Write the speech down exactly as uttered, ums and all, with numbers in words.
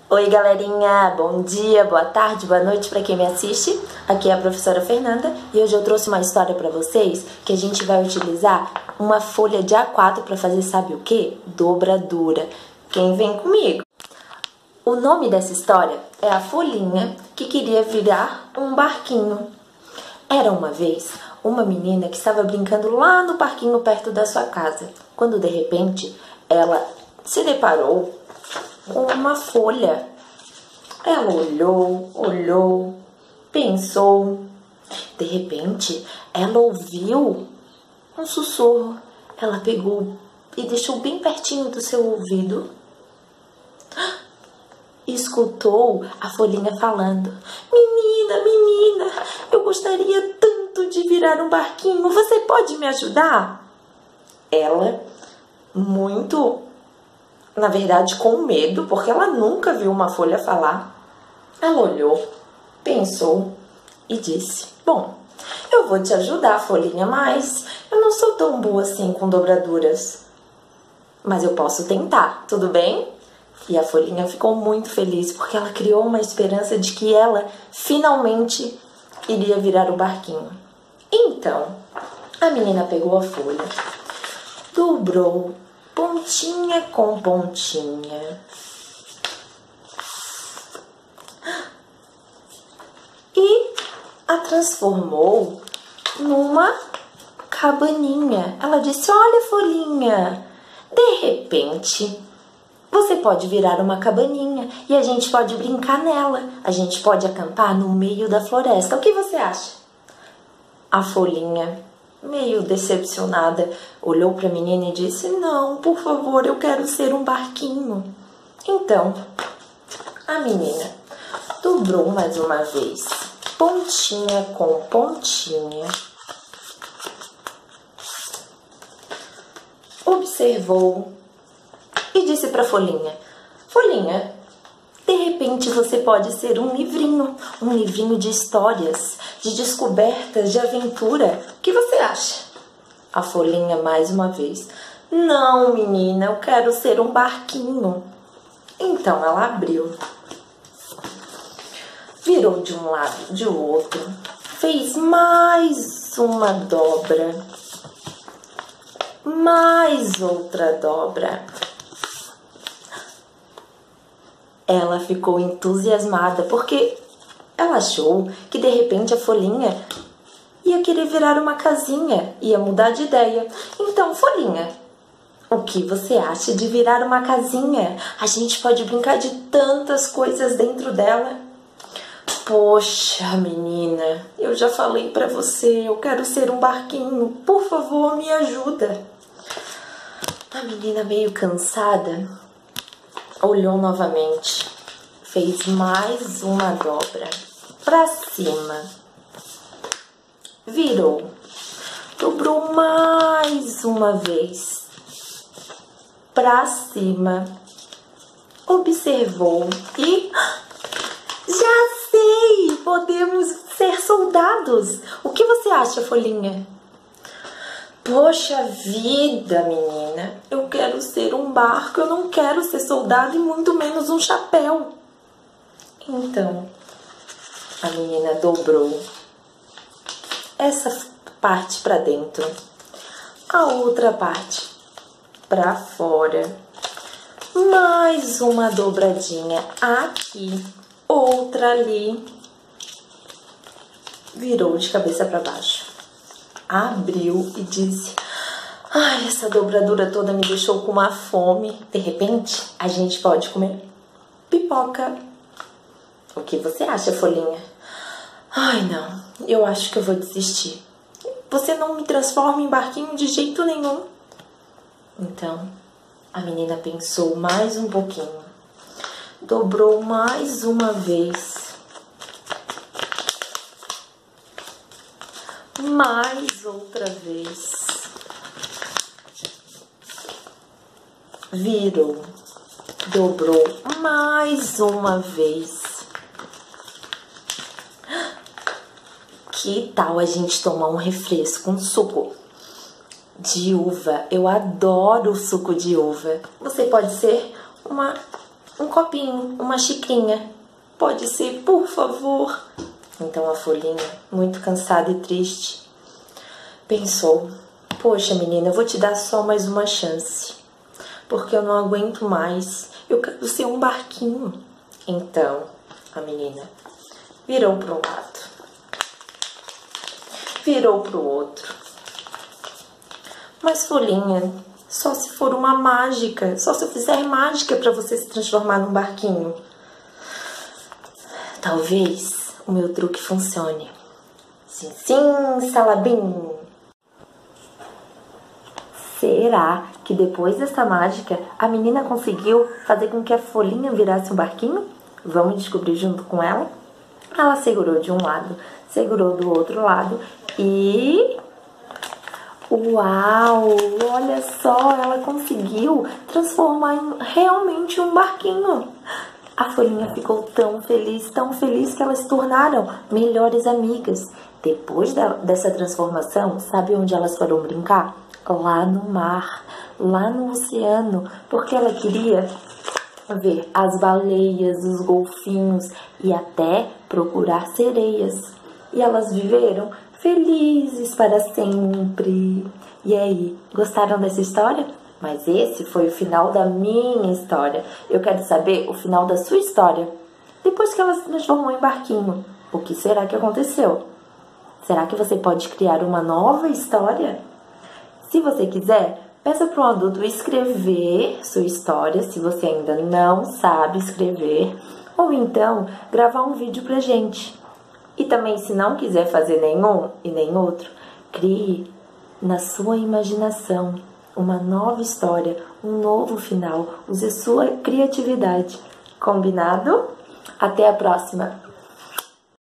Oi galerinha, bom dia, boa tarde, boa noite para quem me assiste. Aqui é a professora Fernanda e hoje eu trouxe uma história para vocês que a gente vai utilizar uma folha de A quatro para fazer sabe o que? Dobradura. Quem vem comigo? O nome dessa história é A Folhinha que queria virar um barquinho. Era uma vez uma menina que estava brincando lá no parquinho perto da sua casa, quando de repente ela se deparou com uma folha. Ela olhou, olhou, pensou. De repente, ela ouviu um sussurro. Ela pegou e deixou bem pertinho do seu ouvido. E escutou a folhinha falando: Menina, menina, eu gostaria tanto de virar um barquinho. Você pode me ajudar? Ela, muito... na verdade, com medo, porque ela nunca viu uma folha falar. Ela olhou, pensou e disse: Bom, eu vou te ajudar, folhinha, mas eu não sou tão boa assim com dobraduras. Mas eu posso tentar, tudo bem? E a folhinha ficou muito feliz, porque ela criou uma esperança de que ela finalmente iria virar o barquinho. Então, a menina pegou a folha, dobrou, pontinha com pontinha. E a transformou numa cabaninha. Ela disse: Olha, folhinha, de repente você pode virar uma cabaninha e a gente pode brincar nela. A gente pode acampar no meio da floresta. O que você acha? A folhinha, meio decepcionada, olhou para a menina e disse: Não, por favor, eu quero ser um barquinho. Então, a menina dobrou mais uma vez, pontinha com pontinha, observou e disse para a folhinha: Folhinha, de repente você pode ser um livrinho, um livrinho de histórias, de descobertas, de aventura. O que você acha? A folhinha mais uma vez: Não, menina, eu quero ser um barquinho. Então ela abriu, virou de um lado, de outro, fez mais uma dobra, mais outra dobra. Ela ficou entusiasmada porque ela achou que de repente a folhinha ia querer virar uma casinha, ia mudar de ideia. Então, folhinha, o que você acha de virar uma casinha? A gente pode brincar de tantas coisas dentro dela. Poxa, menina, eu já falei pra você, eu quero ser um barquinho. Por favor, me ajuda. A menina, meio cansada, olhou novamente, fez mais uma dobra pra cima, virou, dobrou mais uma vez pra cima, observou e já sei, podemos ser soldados. O que você acha, folhinha? Poxa vida, menina, eu quero ser um barco, eu não quero ser soldado e muito menos um chapéu. Então, a menina dobrou essa parte para dentro, a outra parte para fora, mais uma dobradinha aqui, outra ali, virou de cabeça para baixo. Abriu e disse: Ai, essa dobradura toda me deixou com uma fome. De repente, a gente pode comer pipoca. O que você acha, folhinha? Ai, não, eu acho que eu vou desistir. Você não me transforma em barquinho de jeito nenhum. Então, a menina pensou mais um pouquinho, dobrou mais uma vez, mais outra vez, virou, dobrou mais uma vez. Que tal a gente tomar um refresco, um suco de uva? Eu adoro o suco de uva. Você pode ser uma um copinho, uma xicrinha. Pode ser, por favor? Então a folhinha, muito cansada e triste, pensou: poxa, menina, eu vou te dar só mais uma chance, porque eu não aguento mais. Eu quero ser um barquinho. Então a menina virou para um lado, virou para o outro. Mas folhinha, só se for uma mágica, só se eu fizer mágica para você se transformar num barquinho. Talvez o meu truque funcione. Sim, sim, salabim. Será que depois dessa mágica a menina conseguiu fazer com que a folhinha virasse um barquinho? Vamos descobrir junto com ela? Ela segurou de um lado, segurou do outro lado e... uau! Olha só, ela conseguiu transformar em realmente um barquinho. A folhinha ficou tão feliz, tão feliz que elas se tornaram melhores amigas. Depois da, dessa transformação, sabe onde elas foram brincar? Lá no mar, lá no oceano, porque ela queria ver as baleias, os golfinhos e até procurar sereias. E elas viveram felizes para sempre. E aí, gostaram dessa história? Mas esse foi o final da minha história. Eu quero saber o final da sua história. Depois que ela se transformou em barquinho, o que será que aconteceu? Será que você pode criar uma nova história? Se você quiser, peça para um adulto escrever sua história, se você ainda não sabe escrever, ou então gravar um vídeo pra gente. E também, se não quiser fazer nenhum e nem outro, crie na sua imaginação uma nova história, um novo final. Use sua criatividade. Combinado? Até a próxima!